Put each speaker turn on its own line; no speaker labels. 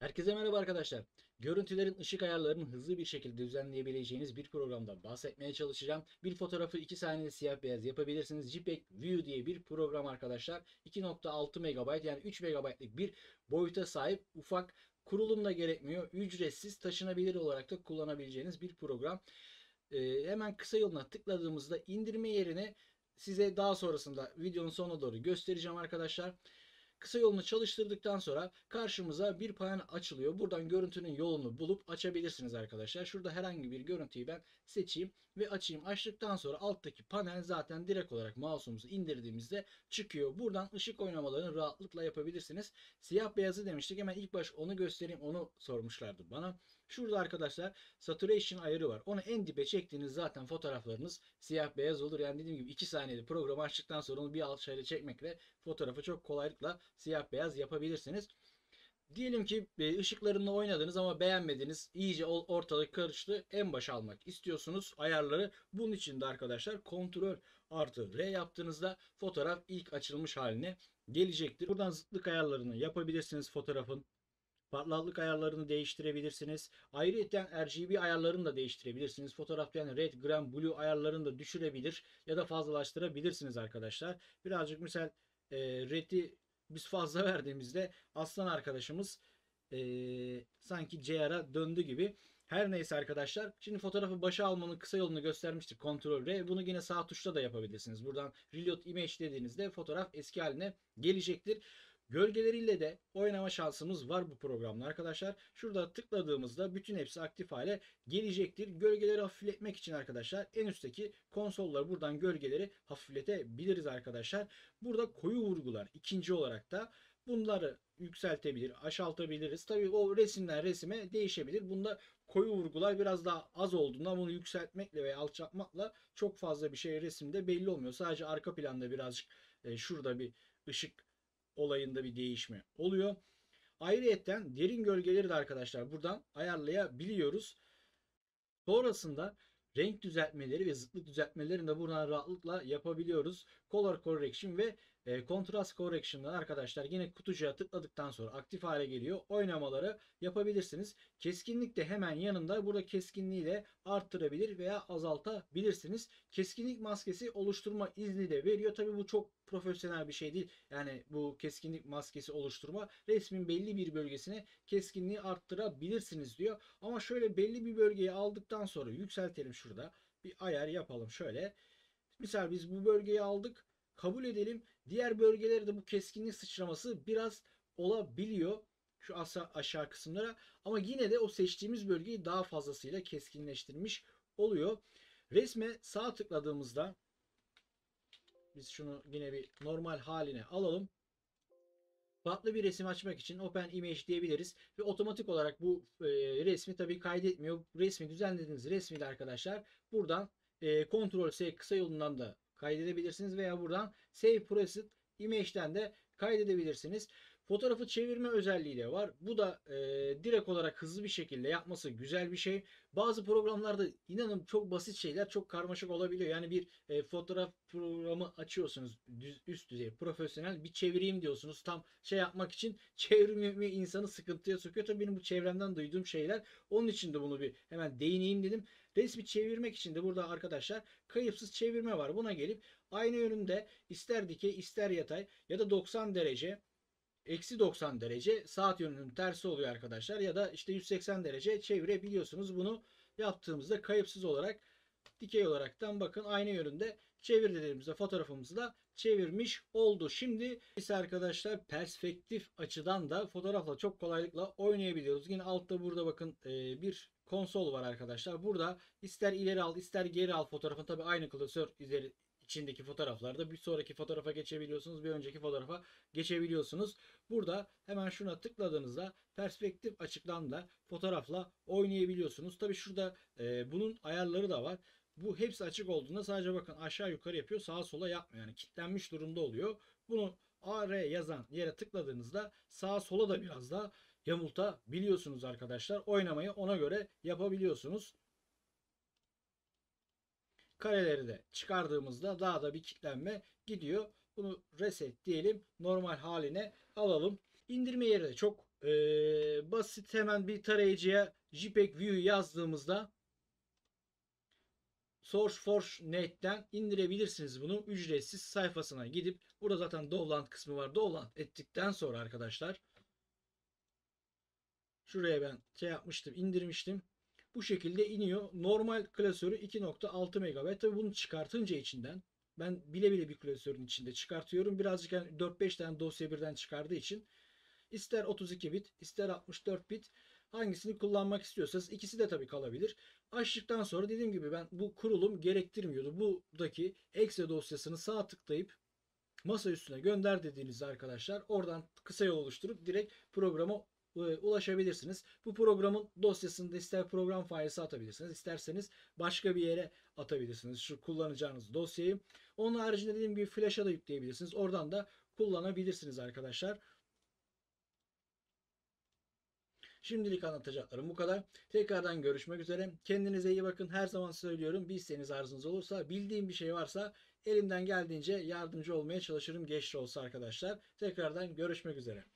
Herkese merhaba arkadaşlar. Görüntülerin ışık ayarlarını hızlı bir şekilde düzenleyebileceğiniz bir programda bahsetmeye çalışacağım. Bir fotoğrafı 2 saniyede siyah beyaz yapabilirsiniz. JPEG View diye bir program arkadaşlar. 2.6 MB yani 3 MB'lık bir boyuta sahip, ufak, kurulum da gerekmiyor. Ücretsiz, taşınabilir olarak da kullanabileceğiniz bir program. Hemen kısa yoluna tıkladığımızda indirme yerine size daha sonrasında videonun sonuna doğru göstereceğim arkadaşlar. Kısa yolunu çalıştırdıktan sonra karşımıza bir panel açılıyor. Buradan görüntünün yolunu bulup açabilirsiniz arkadaşlar. Şurada herhangi bir görüntüyü ben seçeyim ve açayım. Açtıktan sonra alttaki panel zaten direkt olarak mouse'umuzu indirdiğimizde çıkıyor. Buradan ışık oynamalarını rahatlıkla yapabilirsiniz. Siyah beyazı demiştik. Hemen ilk baş onu göstereyim. Onu sormuşlardı bana. Şurada arkadaşlar saturation ayarı var. Onu en dibe çektiğiniz zaten fotoğraflarınız siyah beyaz olur. Yani dediğim gibi 2 saniyede programı açtıktan sonra onu bir alt şöyle çekmekle fotoğrafı çok kolaylıkla siyah beyaz yapabilirsiniz. Diyelim ki ışıklarınla oynadınız ama beğenmediniz. İyice ortalık karıştı. En başa almak istiyorsunuz ayarları. Bunun için de arkadaşlar Ctrl artı R yaptığınızda fotoğraf ilk açılmış haline gelecektir. Buradan zıtlık ayarlarını yapabilirsiniz fotoğrafın. Parlaklık ayarlarını değiştirebilirsiniz. Ayrıca RGB ayarlarını da değiştirebilirsiniz. Fotoğrafta yani red, green, blue ayarlarını da düşürebilir ya da fazlalaştırabilirsiniz arkadaşlar. Birazcık misal red'i biz fazla verdiğimizde aslan arkadaşımız sanki JR'a döndü gibi. Her neyse arkadaşlar. Şimdi fotoğrafı başa almanın kısa yolunu göstermiştik. Ctrl R. Bunu yine sağ tuşla da yapabilirsiniz. Buradan Reload Image dediğinizde fotoğraf eski haline gelecektir. Gölgeleriyle de oynama şansımız var bu programda arkadaşlar. Şurada tıkladığımızda bütün hepsi aktif hale gelecektir. Gölgeleri hafifletmek için arkadaşlar en üstteki konsollar, buradan gölgeleri hafifletebiliriz arkadaşlar. Burada koyu vurgular ikinci olarak da bunları yükseltebilir, aşaltabiliriz. Tabii o resimden resime değişebilir. Bunda koyu vurgular biraz daha az olduğunda bunu yükseltmekle veya alçaltmakla çok fazla bir şey resimde belli olmuyor. Sadece arka planda birazcık şurada bir ışık olayında bir değişme oluyor. Ayrıyeten derin gölgeleri de arkadaşlar buradan ayarlayabiliyoruz. Sonrasında renk düzeltmeleri ve zıtlık düzeltmelerini de buradan rahatlıkla yapabiliyoruz. Color Correction ve Contrast Correction'dan arkadaşlar yine kutucuğa tıkladıktan sonra aktif hale geliyor. Oynamaları yapabilirsiniz. Keskinlik de hemen yanında. Burada keskinliği de arttırabilir veya azaltabilirsiniz. Keskinlik maskesi oluşturma izni de veriyor. Tabi bu çok profesyonel bir şey değil. Yani bu keskinlik maskesi oluşturma, resmin belli bir bölgesine keskinliği arttırabilirsiniz diyor. Ama şöyle belli bir bölgeyi aldıktan sonra yükseltelim şurada. Bir ayar yapalım şöyle. Misal biz bu bölgeyi aldık. Kabul edelim. Diğer bölgelerde bu keskinlik sıçraması biraz olabiliyor. Şu aşağı kısımlara. Ama yine de o seçtiğimiz bölgeyi daha fazlasıyla keskinleştirmiş oluyor. Resme sağ tıkladığımızda biz şunu yine bir normal haline alalım. Farklı bir resim açmak için Open Image diyebiliriz ve otomatik olarak bu resmi tabii kaydetmiyor. Resmi düzenlediğiniz resmi de arkadaşlar buradan Ctrl S kısa yolundan da kaydedebilirsiniz veya buradan Save Preset Image'den de kaydedebilirsiniz. Fotoğrafı çevirme özelliği de var. Bu da direkt olarak hızlı bir şekilde yapması güzel bir şey. Bazı programlarda inanın çok basit şeyler çok karmaşık olabiliyor. Yani bir fotoğraf programı açıyorsunuz, üst düzey profesyonel bir çevireyim diyorsunuz. Tam şey yapmak için çevirme insanı sıkıntıya sokuyor. Tabii benim bu çevremden duyduğum şeyler. Onun için de bunu bir hemen değineyim dedim. Resmi çevirmek için de burada arkadaşlar kayıpsız çevirme var. Buna gelip aynı yönünde ister dikey ister yatay ya da 90 derece, eksi 90 derece saat yönünün tersi oluyor arkadaşlar. Ya da işte 180 derece çevirebiliyorsunuz. Bunu yaptığımızda kayıpsız olarak, dikey olaraktan bakın aynı yönünde çevir dediğimizde fotoğrafımızı da çevirmiş oldu. Şimdi ise arkadaşlar perspektif açıdan da fotoğrafla çok kolaylıkla oynayabiliyoruz. Yine altta burada bakın bir konsol var arkadaşlar. Burada ister ileri al ister geri al fotoğrafın, tabi aynı klasör ileri içindeki fotoğraflarda bir sonraki fotoğrafa geçebiliyorsunuz. Bir önceki fotoğrafa geçebiliyorsunuz. Burada hemen şuna tıkladığınızda perspektif açıktan da fotoğrafla oynayabiliyorsunuz. Tabi şurada bunun ayarları da var. Bu hepsi açık olduğunda sadece bakın aşağı yukarı yapıyor, sağa sola yapmıyor. Yani kilitlenmiş durumda oluyor. Bunu AR yazan yere tıkladığınızda sağa sola da biraz daha yamultabiliyorsunuz arkadaşlar. Oynamayı ona göre yapabiliyorsunuz. Kareleri de çıkardığımızda daha da bir kilitlenme gidiyor. Bunu reset diyelim. Normal haline alalım. İndirme yeri de çok basit hemen bir tarayıcıya JPEG View yazdığımızda SourceForge.net'ten indirebilirsiniz bunu. Ücretsiz sayfasına gidip burada zaten download kısmı var. Download ettikten sonra arkadaşlar şuraya ben yapmıştım, indirmiştim. Bu şekilde iniyor. Normal klasörü 2.6 MB. Tabi bunu çıkartınca içinden ben bile bile bir klasörün içinde çıkartıyorum. Birazcık yani 4-5 tane dosya birden çıkardığı için ister 32 bit ister 64 bit hangisini kullanmak istiyorsanız ikisi de tabii kalabilir. Açtıktan sonra dediğim gibi ben bu kurulum gerektirmiyordu. Buradaki exe dosyasını sağ tıklayıp masa üstüne gönder dediğinizde arkadaşlar oradan kısa yol oluşturup direkt programa ulaşabilirsiniz. Bu programın dosyasını da ister program failesi atabilirsiniz, isterseniz başka bir yere atabilirsiniz şu kullanacağınız dosyayı. Onun haricinde dediğim gibi flash'a da yükleyebilirsiniz. Oradan da kullanabilirsiniz arkadaşlar. Şimdilik anlatacaklarım bu kadar. Tekrardan görüşmek üzere. Kendinize iyi bakın. Her zaman söylüyorum. Bir isteğiniz arzunuz olursa, bildiğim bir şey varsa elimden geldiğince yardımcı olmaya çalışırım. Geç de olsa arkadaşlar. Tekrardan görüşmek üzere.